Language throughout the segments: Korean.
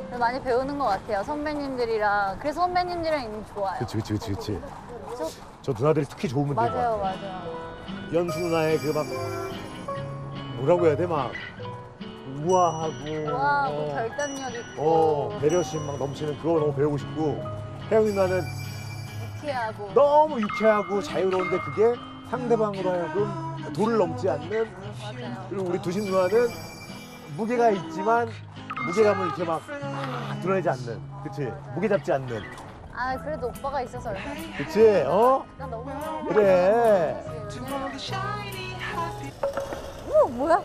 많이 배우는 것 같아요. 선배님들이랑. 그래서 선배님들이랑 있는 게 좋아요. 그치. 저 누나들이 특히 좋은 분들 맞아요, 많아. 맞아요. 연수 누나의 그 막 뭐라고 해야 돼? 막 우아하고 와, 뭐 결단력 있고. 배려심 막 넘치는 그거 너무 배우고 싶고, 혜영 누나는 유쾌하고. 너무 유쾌하고 자유로운데 그게 상대방으로 하여금 도를 넘지 않는, 맞아요. 그리고 우리 두심 누나는 무게가 있지만 무게감을 이렇게 막 드러내지 않는, 그치? 무게 잡지 않는, 아, 그래도 오빠가 있어서 얼마나. 그치? 나 너무. 그래. 오, 뭐야?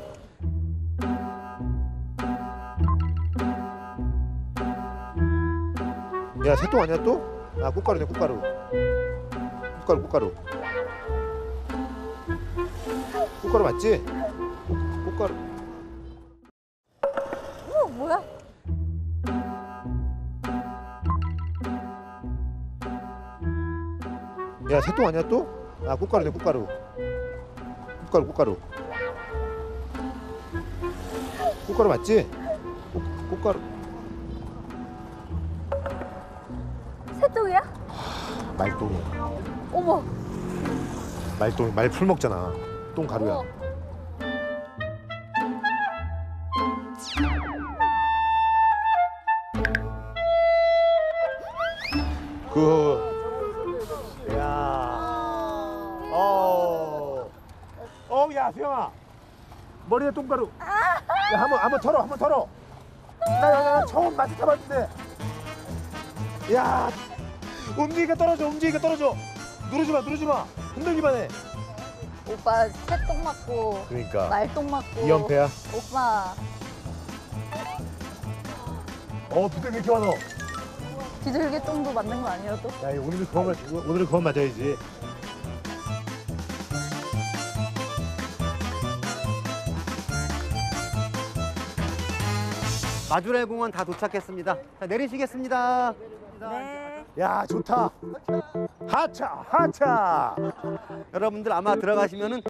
야, 새똥 아니야 또? 아, 꽃가루네, 꽃가루. 꽃가루. 꽃가루 맞지? 꽃가루. 오, 뭐야? 야, 새똥 아니야 또? 아, 꽃가루네, 꽃가루. 꽃가루. 꽃가루 맞지? 꽃가루. 새똥이야? 말똥이. 어머. 말풀 먹잖아. 똥 가루야. 어머. 야, 수영아. 머리에 똥가루. 야, 한번 털어. 나 처음 마트 타봤는데. 야, 움직이니까 떨어져. 누르지 마. 흔들기만 해. 오빠 새똥 맞고. 그러니까. 말똥 맞고. 2연패야. 오빠. 비둘기 왜 이렇게 많아? 비둘기 똥도 맞는 거 아니에요, 또? 야, 오늘은 그만 맞아야지. 마주래 공원 다 도착했습니다. 자, 내리시겠습니다. 네. 야, 좋다. 하차. 여러분들 아마 들어가시면은